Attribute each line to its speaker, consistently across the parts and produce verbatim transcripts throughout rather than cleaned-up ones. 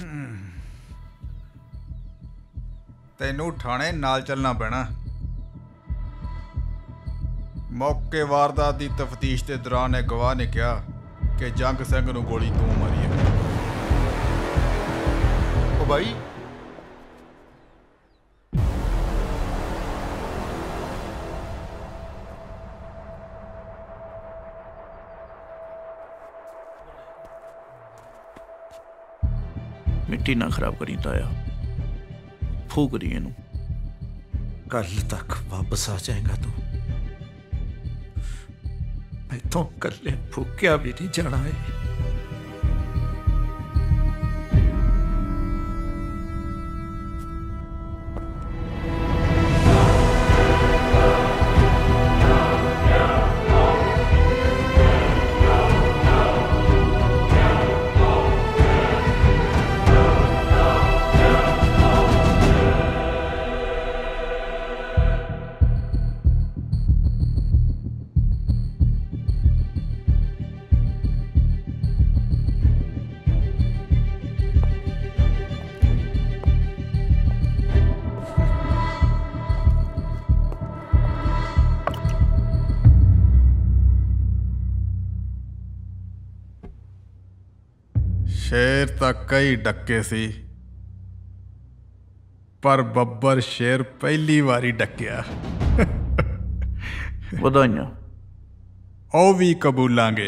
Speaker 1: तैनू थाने नाल चलना पैना। मौके वारदात की तफ्तीश के दौरान एक गवाह ने कहा कि जंग सिंह नूं गोली तू मारी है।
Speaker 2: ओ भाई
Speaker 3: मिट्टी ना खराब करी ताया, फूक रही इनू।
Speaker 4: कल तक वापस आ जाएगा तू। मैं तो कल फूकिया भी नहीं जाना है।
Speaker 1: शेर तक कई डके सी, पर बब्बर शेर पहली बारी डकिया।
Speaker 3: वधाइयां।
Speaker 1: ओ भी कबूलांगे,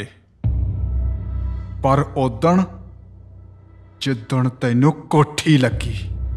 Speaker 1: पर उदण जिदण तैनू कोठी लगी।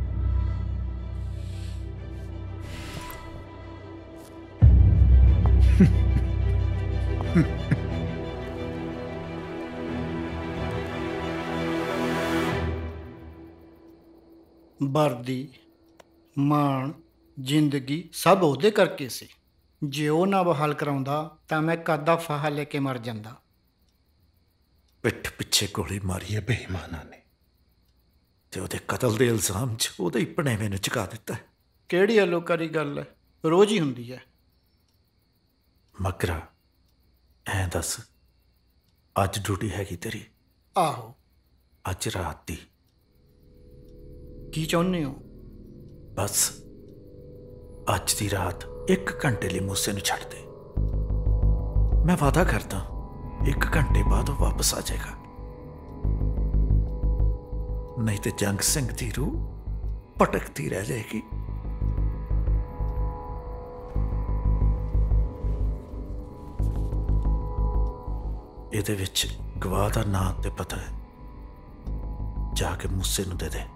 Speaker 5: वर्दी मान जिंदगी सब ਉਹਦੇ ਕਰਕੇ ਸੀ। ਜੇ ਉਹ ਨਾ ਬਹਾਲ ਕਰਾਉਂਦਾ ਤਾਂ ਮੈਂ ਕਾਦਾ ਫਾਹਾ ਲੈ ਕੇ ਮਰ ਜਾਂਦਾ।
Speaker 4: पिठ पिछे गोली मारी है बेईमाना ने ते ਉਹਦੇ कतल ਦੇ ਇਲਜ਼ਾਮ 'ਚ ਉਹਦੇ ਹੀ ਭਣੇਵੇਂ ਨੂੰ ਚੁਕਾ ਦਿੱਤਾ।
Speaker 5: ਕਿਹੜੀ ਅਲੋਕਾਰੀ ਗੱਲ ਹੈ, ਰੋਜ਼ ਹੀ ਹੁੰਦੀ ਹੈ।
Speaker 4: ਮਗਰਾ ਐਂ ਦੱਸ, ਅੱਜ ਡਿਊਟੀ ਹੈਗੀ ਤੇਰੀ?
Speaker 5: ਆਹੋ।
Speaker 4: ਅੱਜ ਰਾਤ ਦੀ।
Speaker 5: ਕੀ ਚਾਹੁੰਦੇ ਹੋ?
Speaker 4: बस अज दी रात एक घंटे लिए मूसे नूं छड्ड दे। मैं वादा करता एक घंटे बाद वो वापस आ जाएगा, नहीं तो जंग सिंह दी रूह भटकती रह जाएगी। इहदे विच गवाह दा नां ते पता है, जाके मूसे नूं दे दे।